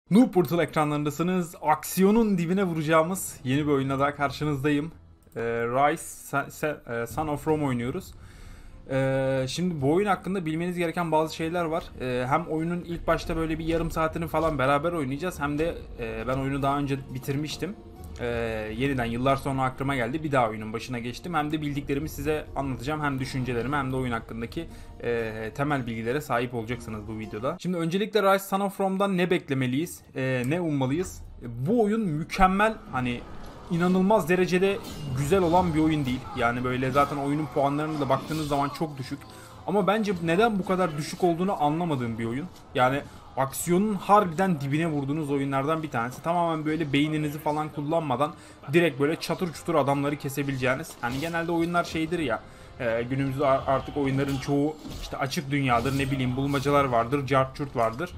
Noob Portal ekranlarındasınız. Aksiyonun dibine vuracağımız yeni bir oyunla daha karşınızdayım. Rise, Son of Rome oynuyoruz. Şimdi bu oyun hakkında bilmeniz gereken bazı şeyler var. Hem oyunun ilk başta böyle bir yarım saatini falan beraber oynayacağız. Hem de ben oyunu daha önce bitirmiştim. Yeniden yıllar sonra aklıma geldi. Bir daha oyunun başına geçtim. Hem de bildiklerimi size anlatacağım. Hem düşüncelerimi hem de oyun hakkındaki temel bilgilere sahip olacaksınız bu videoda. Şimdi öncelikle Rise Son of Rome'dan ne beklemeliyiz? Ne ummalıyız? Bu oyun mükemmel, hani inanılmaz derecede güzel olan bir oyun değil. Yani böyle zaten oyunun puanlarına da baktığınız zaman çok düşük. Ama bence neden bu kadar düşük olduğunu anlamadığım bir oyun. Yani aksiyonun harbiden dibine vurduğunuz oyunlardan bir tanesi. Tamamen böyle beyninizi falan kullanmadan direkt böyle çatır çutur adamları kesebileceğiniz. Hani genelde oyunlar şeydir ya. Günümüzde artık oyunların çoğu işte açık dünyadır, ne bileyim bulmacalar vardır, cart curt vardır.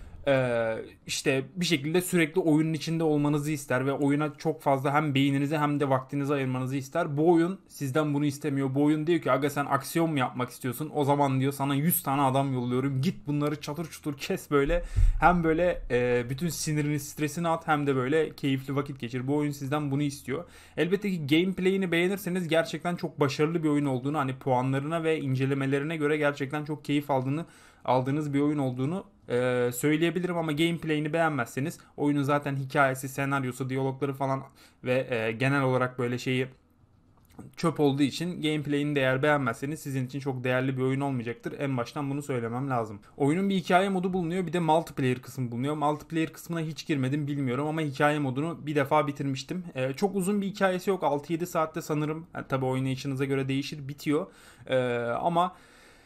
İşte bir şekilde sürekli oyunun içinde olmanızı ister ve oyuna çok fazla hem beyninizi hem de vaktinizi ayırmanızı ister. Bu oyun sizden bunu istemiyor. Bu oyun diyor ki aga sen aksiyon mu yapmak istiyorsun? O zaman diyor sana 100 tane adam yolluyorum. Git bunları çatır çutur kes böyle. Hem böyle bütün sinirini, stresini at hem de böyle keyifli vakit geçir. Bu oyun sizden bunu istiyor. Elbette ki gameplay'ini beğenirseniz gerçekten çok başarılı bir oyun olduğunu, hani puanlarına ve incelemelerine göre gerçekten çok keyif aldığınız bir oyun olduğunu söyleyebilirim, ama gameplay'ini beğenmezseniz oyunun zaten hikayesi, senaryosu, diyalogları falan ve genel olarak böyle şeyi çöp olduğu için gameplay'ini de eğer beğenmezseniz sizin için çok değerli bir oyun olmayacaktır. En baştan bunu söylemem lazım. Oyunun bir hikaye modu bulunuyor, bir de multiplayer kısmı bulunuyor. Multiplayer kısmına hiç girmedim, bilmiyorum, ama hikaye modunu bir defa bitirmiştim. Çok uzun bir hikayesi yok, 6-7 saatte sanırım. Yani tabii oynayışınıza göre değişir, bitiyor. Ama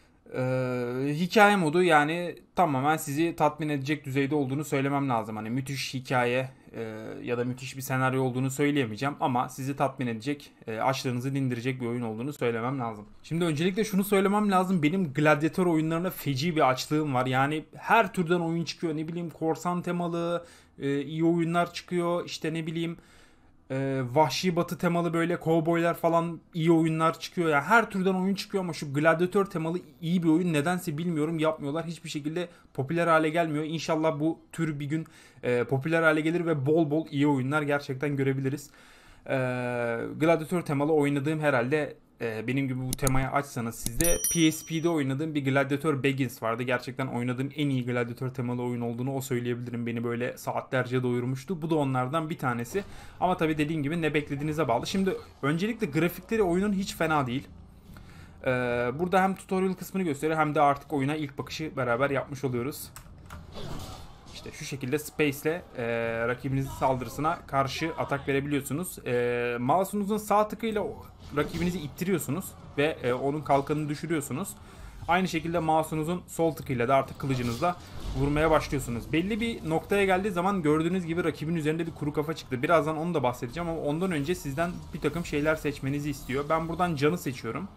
hikaye modu yani tamamen sizi tatmin edecek düzeyde olduğunu söylemem lazım. Hani müthiş hikaye ya da müthiş bir senaryo olduğunu söyleyemeyeceğim, ama sizi tatmin edecek, açlığınızı dindirecek bir oyun olduğunu söylemem lazım. Şimdi öncelikle şunu söylemem lazım. Benim gladyatör oyunlarına feci bir açlığım var. Yani her türden oyun çıkıyor. Ne bileyim korsan temalı iyi oyunlar çıkıyor. İşte ne bileyim Vahşi Batı temalı böyle kovboylar falan iyi oyunlar çıkıyor. Yani her türden oyun çıkıyor, ama şu gladyatör temalı iyi bir oyun nedense bilmiyorum yapmıyorlar. Hiçbir şekilde popüler hale gelmiyor. İnşallah bu tür bir gün popüler hale gelir ve bol bol iyi oyunlar gerçekten görebiliriz. Gladyatör temalı oynadığım herhalde benim gibi bu temayı açsanız sizde PSP'de oynadığım bir Gladiator Begins vardı. Gerçekten oynadığım en iyi Gladiator temalı oyun olduğunu o söyleyebilirim. Beni böyle saatlerce doyurmuştu. Bu da onlardan bir tanesi. Ama tabii dediğim gibi ne beklediğinize bağlı. Şimdi öncelikle grafikleri oyunun hiç fena değil. Burada hem tutorial kısmını gösteriyor hem de artık oyuna ilk bakışı beraber yapmış oluyoruz. İşte şu şekilde Space ile rakibinizin saldırısına karşı atak verebiliyorsunuz. Mouse'unuzun sağ tıkıyla rakibinizi ittiriyorsunuz ve onun kalkanını düşürüyorsunuz. Aynı şekilde mouse'unuzun sol tıkıyla da artık kılıcınızla vurmaya başlıyorsunuz. Belli bir noktaya geldiği zaman gördüğünüz gibi rakibin üzerinde bir kuru kafa çıktı. Birazdan onu da bahsedeceğim, ama ondan önce sizden bir takım şeyler seçmenizi istiyor. Ben buradan canı seçiyorum.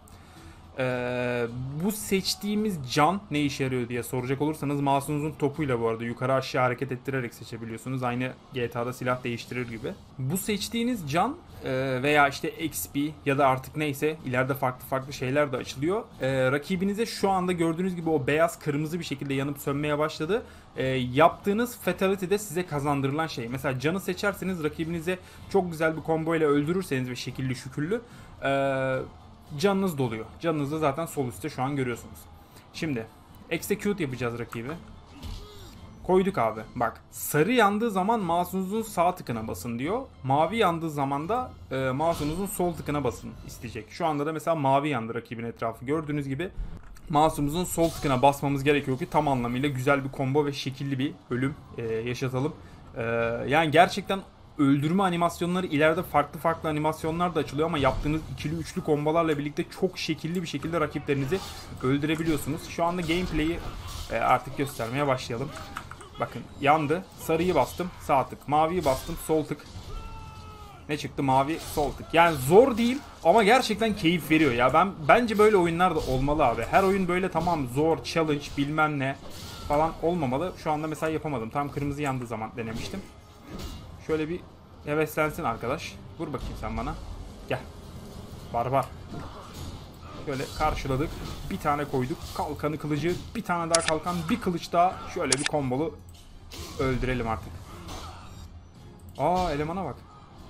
Bu seçtiğimiz can ne işe yarıyor diye soracak olursanız, mouse'unuzun topuyla bu arada yukarı aşağı hareket ettirerek seçebiliyorsunuz. Aynı GTA'da silah değiştirir gibi. Bu seçtiğiniz can veya işte XP ya da artık neyse ileride farklı farklı şeyler de açılıyor. Rakibinize şu anda gördüğünüz gibi o beyaz kırmızı bir şekilde yanıp sönmeye başladı. Yaptığınız fatality de size kazandırılan şey. Mesela canı seçerseniz rakibinize çok güzel bir combo ile öldürürseniz ve şekilli şükürlü canınız doluyor. Canınızı zaten sol üstte şu an görüyorsunuz. Şimdi execute yapacağız rakibi. Koyduk abi. Bak, sarı yandığı zaman mouse'unuzun sağ tıkına basın diyor. Mavi yandığı zaman da mouse'unuzun sol tıkına basın isteyecek. Şu anda da mesela mavi yandı rakibin etrafı. Gördüğünüz gibi mouse'umuzun sol tıkına basmamız gerekiyor ki tam anlamıyla güzel bir combo ve şekilli bir ölüm yaşatalım. Yani gerçekten öldürme animasyonları, ileride farklı farklı animasyonlar da açılıyor, ama yaptığınız ikili üçlü kombolarla birlikte çok şekilli bir şekilde rakiplerinizi öldürebiliyorsunuz. Şu anda gameplay'i artık göstermeye başlayalım. Bakın yandı. Sarıyı bastım sağ tık. Maviyi bastım sol tık. Ne çıktı? Mavi sol tık. Yani zor değil ama gerçekten keyif veriyor ya. Bence böyle oyunlar da olmalı abi. Her oyun böyle tamam zor, challenge bilmem ne falan olmamalı. Şu anda mesela yapamadım. Tam kırmızı yandığı zaman denemiştim. Şöyle bir heveslensin arkadaş. Vur bakayım sen bana. Gel. Barbar. Şöyle karşıladık. Bir tane koyduk. Kalkanı kılıcı. Bir tane daha kalkan. Bir kılıç daha. Şöyle bir kombolu öldürelim artık. Aa, elemana bak.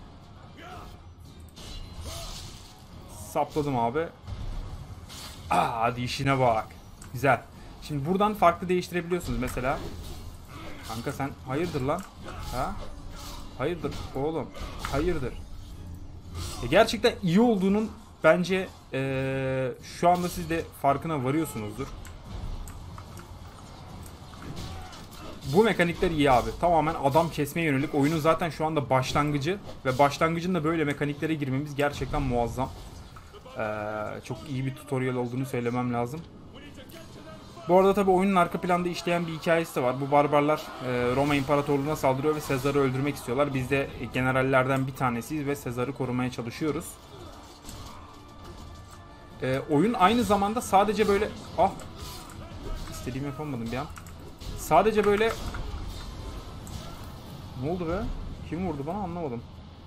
Sapladım abi. Hadi işine bak. Güzel. Şimdi buradan farklı değiştirebiliyorsunuz mesela. Kanka sen hayırdır lan? Ha? Hayırdır oğlum? Hayırdır? Gerçekten iyi olduğunun bence şu anda siz de farkına varıyorsunuzdur. Bu mekanikler iyi abi. Tamamen adam kesmeye yönelik. Oyunun zaten şu anda başlangıcı ve başlangıcında böyle mekaniklere girmemiz gerçekten muazzam. Çok iyi bir tutorial olduğunu söylemem lazım. Bu arada tabi oyunun arka planda işleyen bir hikayesi de var. Bu barbarlar Roma İmparatorluğu'na saldırıyor ve Sezar'ı öldürmek istiyorlar. Biz de generallerden bir tanesiyiz ve Sezar'ı korumaya çalışıyoruz. Oyun aynı zamanda sadece böyle... Ah! İstediğimi yapamadım bir an. Sadece böyle... Ne oldu be? Kim vurdu bana, anlamadım.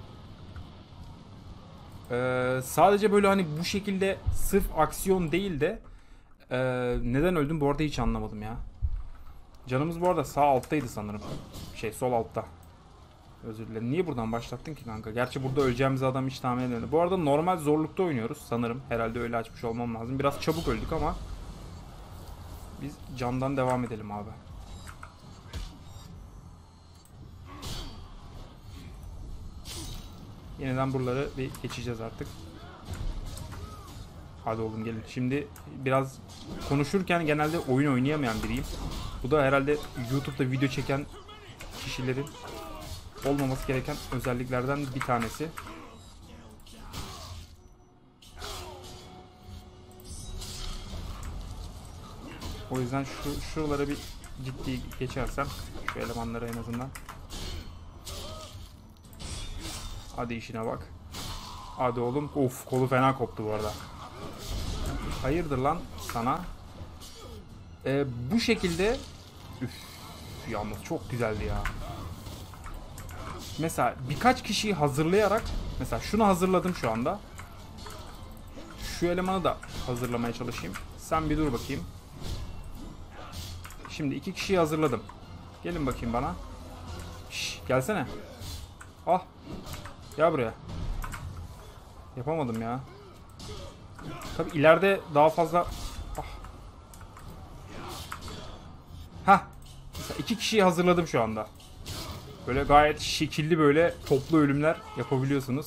Sadece böyle hani bu şekilde sırf aksiyon değil de neden öldüm bu arada hiç anlamadım ya. Canımız bu arada sağ alttaydı sanırım. Sol altta. Özür dilerim. Niye buradan başlattın ki kanka? Gerçi burada öleceğimiz adam hiç tahmin edemedi. Bu arada normal zorlukta oynuyoruz sanırım. Herhalde öyle açmış olmam lazım. Biraz çabuk öldük ama biz candan devam edelim abi. Yeniden buraları bir geçeceğiz artık. Hadi oğlum gelin. Şimdi biraz konuşurken genelde oyun oynayamayan biriyim. Bu da herhalde YouTube'da video çeken kişilerin olmaması gereken özelliklerden bir tanesi. O yüzden şuralara bir ciddi geçersem, şu elemanları en azından. Hadi işine bak. Hadi oğlum. Of, kolu fena koptu bu arada. Hayırdır lan sana. Bu şekilde üf, yalnız çok güzeldi ya. Mesela birkaç kişiyi hazırlayarak, mesela şunu hazırladım şu anda. Şu elemanı da hazırlamaya çalışayım. Sen bir dur bakayım. Şimdi 2 kişiyi hazırladım. Gelin bakayım bana. Şş, gelsene. Ah. Gel buraya. Yapamadım ya. Tabi ileride daha fazla... Ah. Hah. Mesela 2 kişiyi hazırladım şu anda. Böyle gayet şekilli böyle toplu ölümler yapabiliyorsunuz.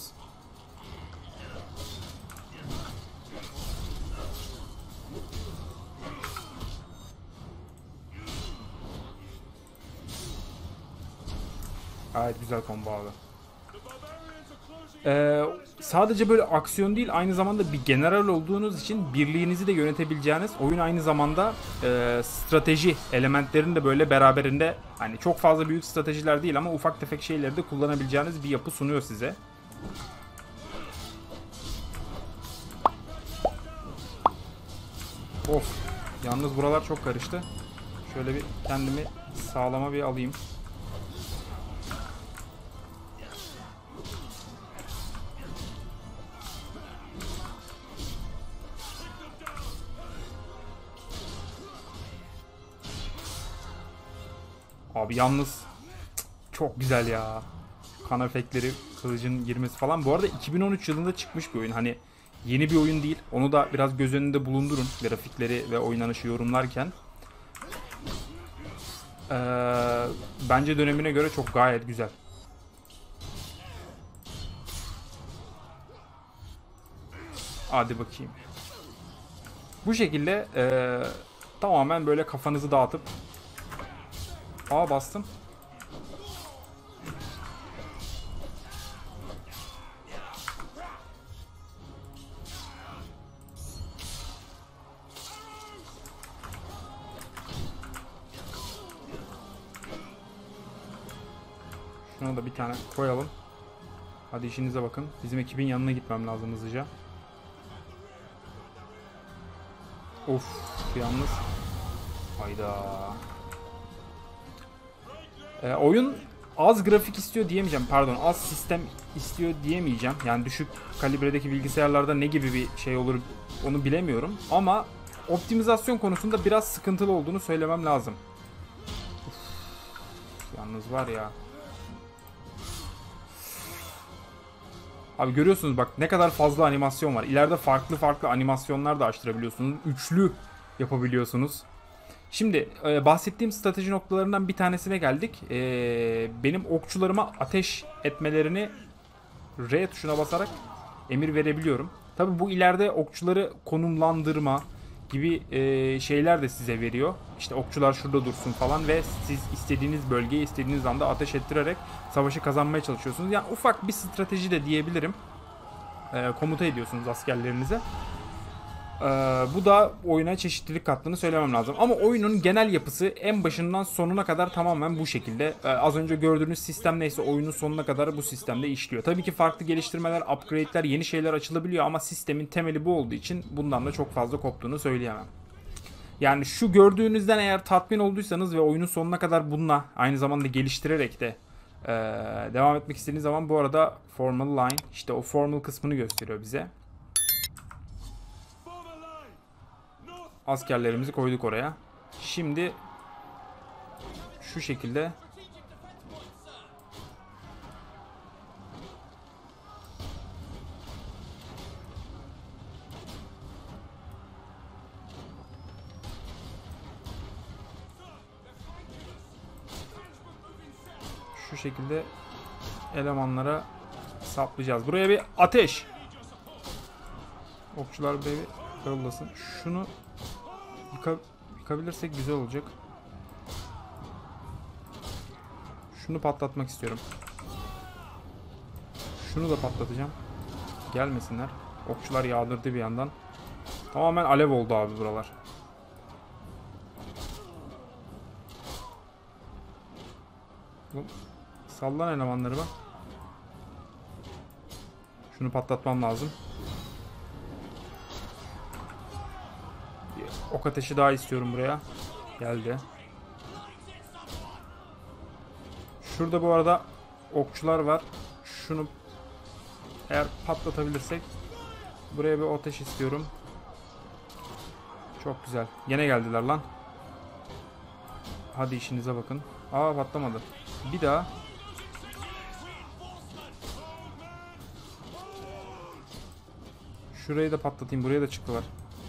Gayet güzel combo abi. Sadece böyle aksiyon değil, aynı zamanda bir general olduğunuz için birliğinizi de yönetebileceğiniz, oyun aynı zamanda strateji elementlerini de böyle beraberinde, hani çok fazla büyük stratejiler değil ama ufak tefek şeyleri de kullanabileceğiniz bir yapı sunuyor size. Of, yalnız buralar çok karıştı. Şöyle bir kendimi sağlama bir alayım. Abi yalnız çok güzel ya. Kan efektleri, kılıcın girmesi falan. Bu arada 2013 yılında çıkmış bir oyun. Hani yeni bir oyun değil. Onu da biraz göz önünde bulundurun. Grafikleri ve oynanışı yorumlarken. Bence dönemine göre çok gayet güzel. Hadi bakayım. Bu şekilde tamamen böyle kafanızı dağıtıp... Aa, bastım. Şuna da bir tane koyalım. Hadi işinize bakın. Bizim ekibin yanına gitmem lazım hızlıca. Of, yalnız. Hayda. Oyun az grafik istiyor diyemeyeceğim. Pardon, az sistem istiyor diyemeyeceğim. Yani düşük kalibredeki bilgisayarlarda ne gibi bir şey olur onu bilemiyorum. Ama optimizasyon konusunda biraz sıkıntılı olduğunu söylemem lazım. Yalnız var ya. Abi görüyorsunuz bak ne kadar fazla animasyon var. İleride farklı farklı animasyonlar da açtırabiliyorsunuz. Üçlü yapabiliyorsunuz. Şimdi bahsettiğim strateji noktalarından bir tanesine geldik. Benim okçularıma ateş etmelerini R tuşuna basarak emir verebiliyorum. Tabi bu ileride okçuları konumlandırma gibi şeyler de size veriyor. İşte okçular şurada dursun falan ve siz istediğiniz bölgeye istediğiniz anda ateş ettirerek savaşı kazanmaya çalışıyorsunuz. Yani ufak bir strateji de diyebilirim. Komuta ediyorsunuz askerlerinize. Bu da oyuna çeşitlilik kattığını söylemem lazım. Ama oyunun genel yapısı en başından sonuna kadar tamamen bu şekilde. Az önce gördüğünüz sistem neyse oyunun sonuna kadar bu sistemde işliyor. Tabii ki farklı geliştirmeler, upgrade'ler, yeni şeyler açılabiliyor ama sistemin temeli bu olduğu için bundan da çok fazla koptuğunu söyleyemem. Yani şu gördüğünüzden eğer tatmin olduysanız ve oyunun sonuna kadar bununla aynı zamanda geliştirerek de devam etmek istediğiniz zaman, bu arada formal line, işte o formal kısmını gösteriyor bize. Askerlerimizi koyduk oraya. Şimdi şu şekilde elemanlara saplayacağız. Buraya bir ateş. Okçular buraya bir kırıldasın. Şunu yıkabilirsek güzel olacak. Şunu patlatmak istiyorum. Şunu da patlatacağım. Gelmesinler. Okçular yağdırdı bir yandan. Tamamen alev oldu abi buralar. Sallan elemanlarıma. Şunu patlatmam lazım. Bir ok ateşi daha istiyorum buraya. Geldi. Şurada bu arada okçular var. Şunu eğer patlatabilirsek, buraya bir ateş istiyorum. Çok güzel. Yine geldiler lan. Hadi işinize bakın. Aa, patlamadı. Bir daha. Şurayı da patlatayım. Buraya da çıktılar.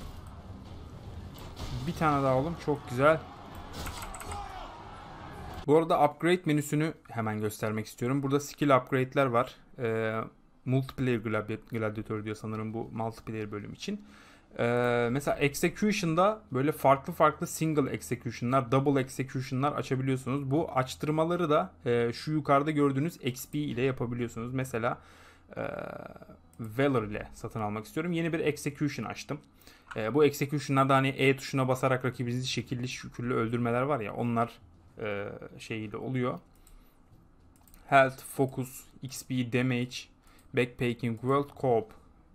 Bir tane daha oğlum. Çok güzel. Bu arada upgrade menüsünü hemen göstermek istiyorum. Burada skill upgrade'ler var. Multiplayer Gladiator diyor sanırım bu multiplayer bölüm için. Mesela Execution'da böyle farklı farklı single execution'lar, double execution'lar açabiliyorsunuz. Bu açtırmaları da şu yukarıda gördüğünüz XP ile yapabiliyorsunuz. Mesela Valor ile satın almak istiyorum. Yeni bir execution açtım. Bu execution'larda hani E tuşuna basarak rakibinizi şekilli şükürlü öldürmeler var ya, onlar şeyiyle oluyor. Health, Focus, XP, Damage, Backpacking, World Co-op.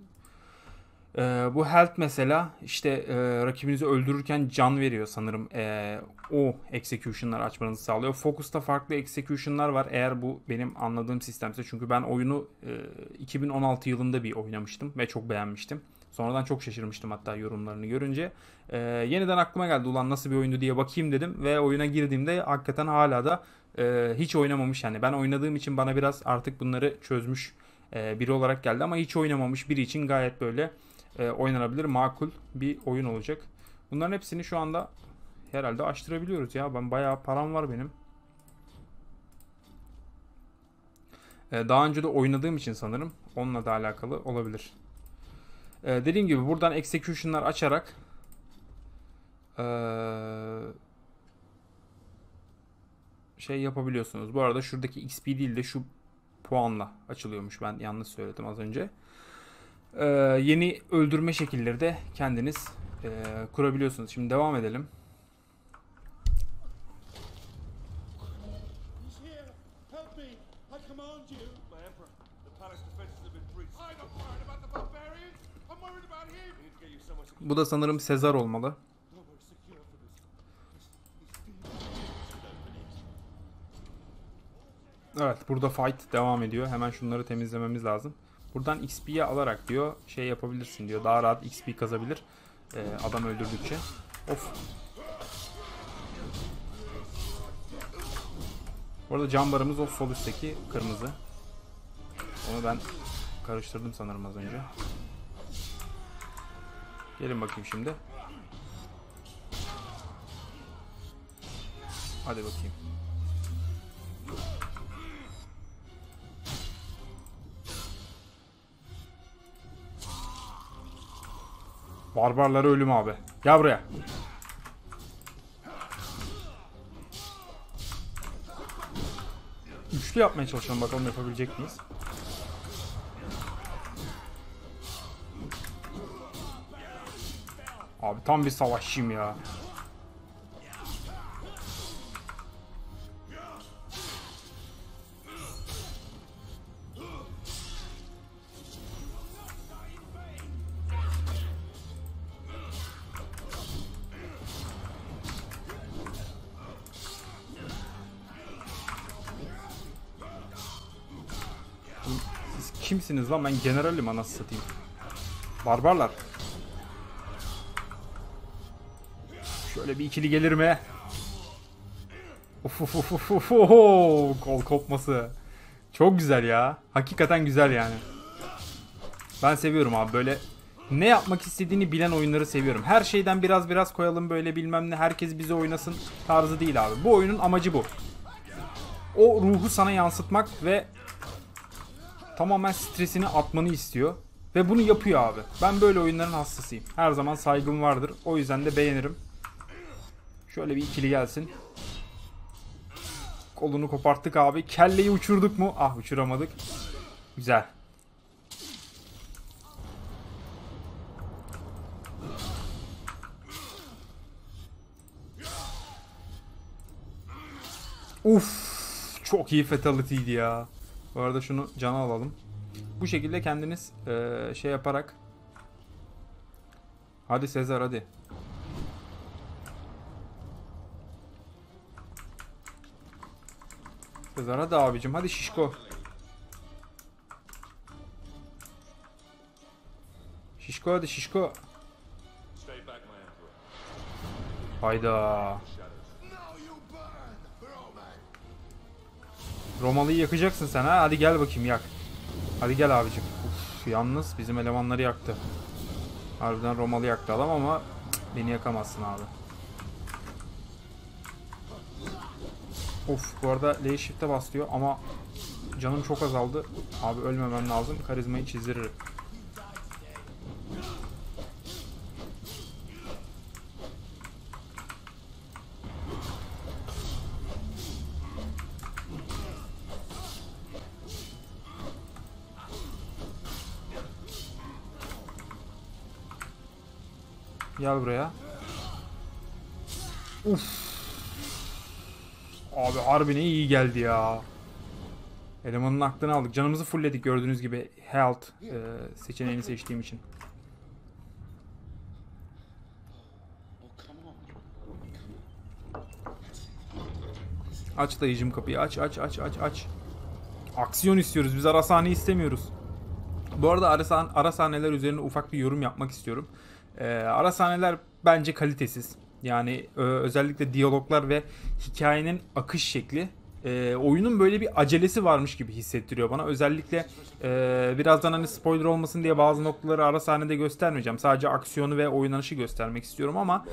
Bu health mesela işte rakibinizi öldürürken can veriyor sanırım. O execution'ları açmanızı sağlıyor. Focus'ta farklı execution'lar var. Eğer bu benim anladığım sistemse. Çünkü ben oyunu 2016 yılında bir oynamıştım ve çok beğenmiştim. Sonradan çok şaşırmıştım hatta yorumlarını görünce. Yeniden aklıma geldi, ulan nasıl bir oyundu diye bakayım dedim. Ve oyuna girdiğimde hakikaten hala da hiç oynamamış. Yani ben oynadığım için bana biraz artık bunları çözmüş biri olarak geldi. Ama hiç oynamamış biri için gayet böyle oynanabilir, makul bir oyun olacak. Bunların hepsini şu anda herhalde açtırabiliyoruz ya. Ben bayağı param var benim. Daha önce de oynadığım için sanırım onunla da alakalı olabilir. Dediğim gibi buradan execution'lar açarak şey yapabiliyorsunuz. Bu arada şuradaki XP değil de şu puanla açılıyormuş. Ben yanlış söyledim az önce. Yeni öldürme şekilleri de kendiniz kurabiliyorsunuz. Şimdi devam edelim. Bu da sanırım Sezar olmalı. Evet, burada fight devam ediyor. Hemen şunları temizlememiz lazım. Buradan XP'yi alarak diyor şey yapabilirsin diyor. Daha rahat XP kazabilir adam öldürdükçe. Of. Bu arada can barımız o sol üstteki kırmızı. Onu ben karıştırdım sanırım az önce. Gelin bakayım şimdi. Hadi bakayım. Barbarlara ölüm abi. Gel buraya. Üçlü yapmaya çalışalım, bakalım yapabilecek miyiz? Abi tam bir savaşçıyım ya. Siz kimsiniz lan? Ben generalim anasını satayım. Barbarlar. Şöyle bir ikili gelir mi? Of. Kol kopması. Çok güzel ya. Hakikaten güzel yani. Ben seviyorum abi böyle. Ne yapmak istediğini bilen oyunları seviyorum. Her şeyden biraz koyalım böyle bilmem ne. Herkes bize oynasın tarzı değil abi. Bu oyunun amacı bu. O ruhu sana yansıtmak ve tamamen stresini atmanı istiyor. Ve bunu yapıyor abi. Ben böyle oyunların hastasıyım. Her zaman saygım vardır. O yüzden de beğenirim. Şöyle bir ikili gelsin. Kolunu koparttık abi. Kelleyi uçurduk mu? Ah, uçuramadık. Güzel. Uf, çok iyi fatality'ydi ya. Bu arada şunu cana alalım. Bu şekilde kendiniz şey yaparak. Hadi Sezar hadi. Sezar hadi abicim, hadi şişko. Şişko hadi şişko. Hayda. Romalı'yı yakacaksın sen ha. Hadi gel bakayım yak. Hadi gel abicim. Uf, yalnız bizim elemanları yaktı. Harbiden Romalı yaktı adam ama beni yakamazsın abi. Of, bu arada L shift'e bas diyor ama canım çok azaldı. Abi ölmemem lazım. Karizmayı çizdiririm. Gel buraya. Uf. Abi harbi ne iyi geldi ya. Elemanın aklını aldık. Canımızı fullledik gördüğünüz gibi. Health seçeneğini seçtiğim için. Aç dayıcım kapıyı. Aç. Aksiyon istiyoruz. Biz ara sahne istemiyoruz. Bu arada ara sahneler üzerine ufak bir yorum yapmak istiyorum. Ara sahneler bence kalitesiz. Yani özellikle diyaloglar ve hikayenin akış şekli oyunun böyle bir acelesi varmış gibi hissettiriyor bana. Özellikle birazdan hani spoiler olmasın diye bazı noktaları ara sahnede göstermeyeceğim. Sadece aksiyonu ve oynanışı göstermek istiyorum ama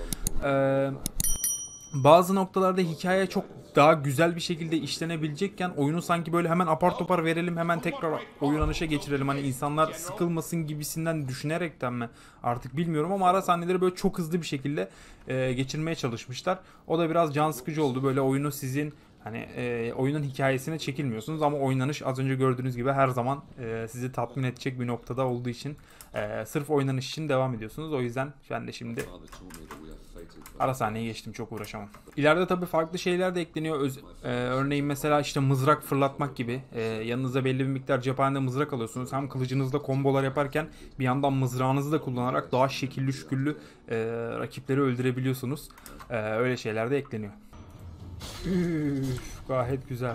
bazı noktalarda hikaye çok daha güzel bir şekilde işlenebilecekken oyunu sanki böyle hemen apar topar verelim, hemen tekrar oynanışa geçirelim. Hani insanlar sıkılmasın gibisinden düşünerekten mi artık bilmiyorum ama ara sahneleri böyle çok hızlı bir şekilde geçirmeye çalışmışlar. O da biraz can sıkıcı oldu. Böyle oyunu sizin hani oyunun hikayesine çekilmiyorsunuz ama oynanış az önce gördüğünüz gibi her zaman sizi tatmin edecek bir noktada olduğu için sırf oynanış için devam ediyorsunuz. O yüzden ben de şimdi ara sahneye geçtim, çok uğraşamam. İleride tabii farklı şeyler de ekleniyor. Örneğin mesela işte mızrak fırlatmak gibi. Yanınıza belli bir miktar cephanede mızrak alıyorsunuz. Hem kılıcınızla kombolar yaparken bir yandan mızrağınızı da kullanarak daha şekilli şüküllü rakipleri öldürebiliyorsunuz. Öyle şeyler de ekleniyor. Üf, gayet güzel.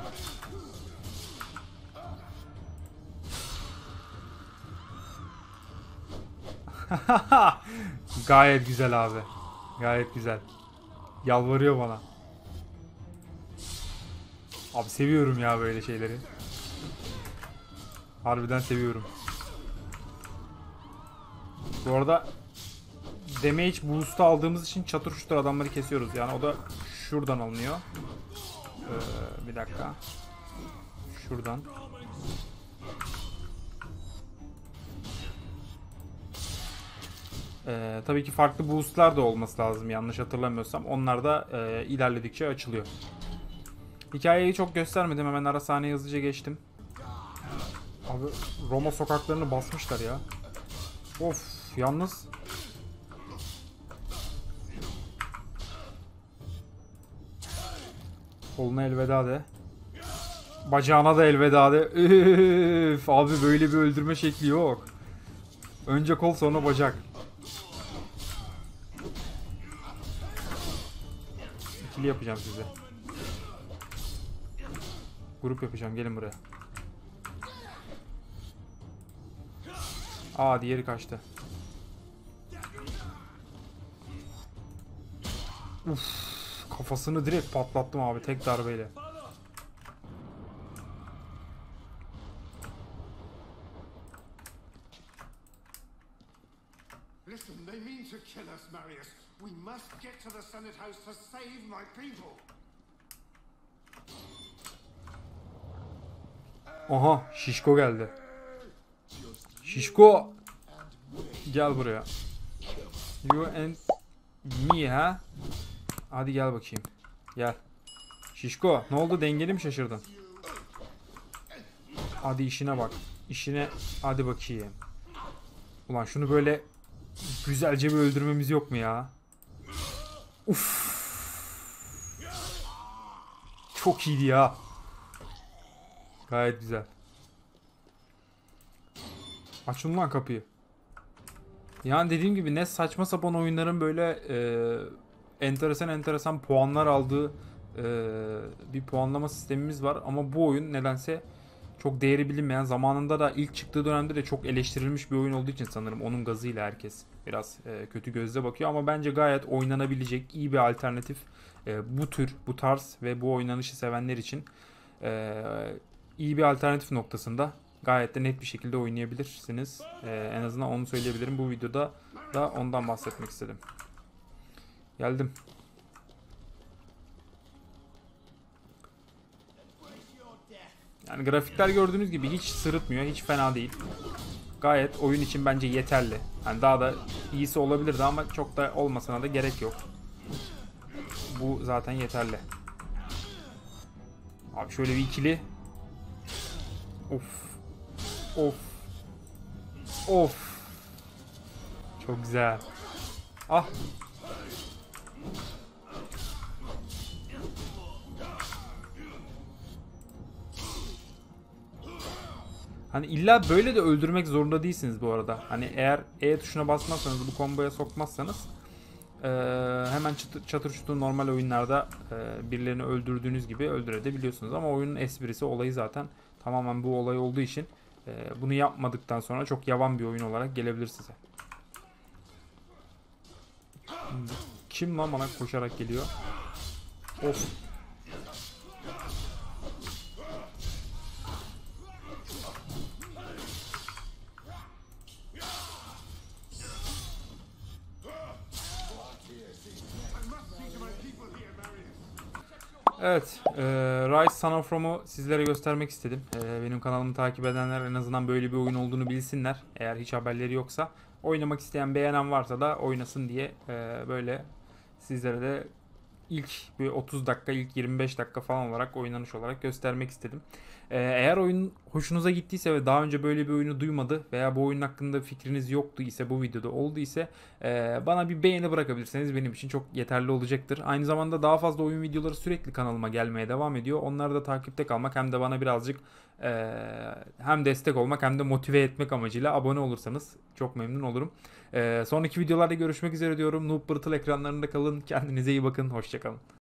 Gayet güzel abi. Gayet güzel. Yalvarıyor bana. Abi seviyorum ya böyle şeyleri. Harbiden seviyorum. Bu arada damage boost'u aldığımız için çatır çutur adamları kesiyoruz. Yani o da şuradan alınıyor. Bir dakika. Şuradan. Tabii ki farklı boost'lar da olması lazım yanlış hatırlamıyorsam. Onlar da ilerledikçe açılıyor. Hikayeyi çok göstermedim. Hemen ara sahneye hızlıca geçtim. Abi Roma sokaklarını basmışlar ya. Of yalnız. Koluna elveda de. Bacağına da elveda de. Üf, abi böyle bir öldürme şekli yok. Önce kol sonra bacak. İkili yapacağım size. Grup yapacağım, gelin buraya. Aa diğeri kaçtı. Uf, kafasını direkt patlattım abi tek darbeyle. Listen, they mean to kill us, Marius. We must get to the Senate House to save my people. Aha, Şişko geldi. Şişko, gel buraya. You and me ha? Hadi gel bakayım. Gel. Şişko, ne oldu, dengeni mi şaşırdın? Hadi işine bak. İşine hadi bakayım. Ulan şunu böyle güzelce bir öldürmemiz yok mu ya? Uf. Çok iyiydi ya. Gayet güzel. Açın lan kapıyı. Yani dediğim gibi ne saçma sapan oyunların böyle enteresan puanlar aldığı bir puanlama sistemimiz var. Ama bu oyun nedense çok değeri bilinmeyen, zamanında da ilk çıktığı dönemde de çok eleştirilmiş bir oyun olduğu için sanırım onun gazıyla herkes biraz kötü gözle bakıyor. Ama bence gayet oynanabilecek iyi bir alternatif bu tür, bu tarz ve bu oynanışı sevenler için iyi bir alternatif noktasında. Gayet de net bir şekilde oynayabilirsiniz. En azından onu söyleyebilirim. Bu videoda da ondan bahsetmek istedim. Geldim. Yani grafikler gördüğünüz gibi hiç sırıtmıyor. Hiç fena değil. Gayet oyun için bence yeterli. Yani daha da iyisi olabilirdi ama çok da olmasına da gerek yok. Bu zaten yeterli. Abi şöyle bir ikili. Of. Of. Of. Çok güzel. Ah. Hani illa böyle de öldürmek zorunda değilsiniz bu arada. Hani eğer E tuşuna basmazsanız, bu komboya sokmazsanız hemen çatır çutur normal oyunlarda birilerini öldürdüğünüz gibi öldürebiliyorsunuz. Ama oyunun esprisi, olayı zaten tamamen bu olay olduğu için bunu yapmadıktan sonra çok yavan bir oyun olarak gelebilir size. Kim lan bana koşarak geliyor? Of. Evet, Rise Son of Rome'u sizlere göstermek istedim. Benim kanalımı takip edenler en azından böyle bir oyun olduğunu bilsinler. Eğer hiç haberleri yoksa, oynamak isteyen, beğenen varsa da oynasın diye böyle sizlere de ilk bir 30 dakika, ilk 25 dakika falan olarak oynanış olarak göstermek istedim. Eğer oyun hoşunuza gittiyse ve daha önce böyle bir oyunu duymadı veya bu oyun hakkında fikriniz yoktu ise, bu videoda oldu ise bana bir beğeni bırakabilirseniz benim için çok yeterli olacaktır. Aynı zamanda daha fazla oyun videoları sürekli kanalıma gelmeye devam ediyor. Onları da takipte kalmak, hem de bana birazcık hem destek olmak hem de motive etmek amacıyla abone olursanız çok memnun olurum. Sonraki videolarda görüşmek üzere diyorum. Noob Brittle ekranlarında kalın. Kendinize iyi bakın. Hoşçakalın.